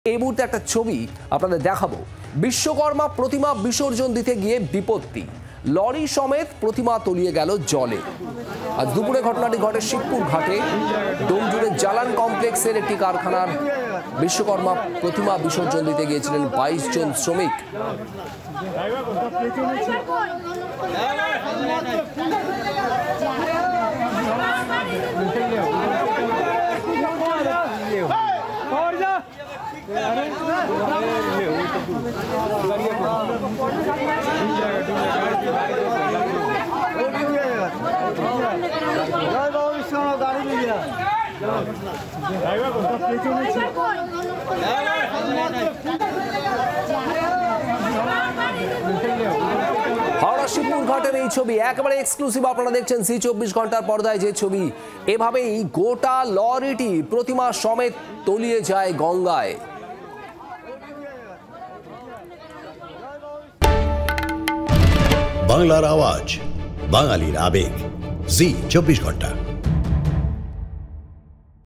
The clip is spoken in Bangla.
এই মুহূর্তে একটা ছবি আপনাদের দেখাবো। বিশ্বকর্মা প্রতিমা বিসর্জন দিতে গিয়ে বিপত্তি, লরি সমেত প্রতিমা তলিয়ে গেল জলে। আজ দুপুরে ঘটনাটি ঘটে শিবপুর ঘাটে। ডোমজুড়ে জালান কমপ্লেক্সের একটি কারখানার বিশ্বকর্মা প্রতিমা বিসর্জন দিতে গিয়েছিলেন 22 জন শ্রমিক। হাওড়া শিবপুর ঘাটের এই ছবি একেবারে এক্সক্লুসিভ। আপনারা দেখছেন জি24 ঘন্টার পর্দায় যে ছবি। এভাবেই গোটা লরিটি প্রতিমা সমেত তলিয়ে যায় গঙ্গায়। বাংলার আওয়াজ, বাঙালির আবেগ, জি24 ঘন্টা।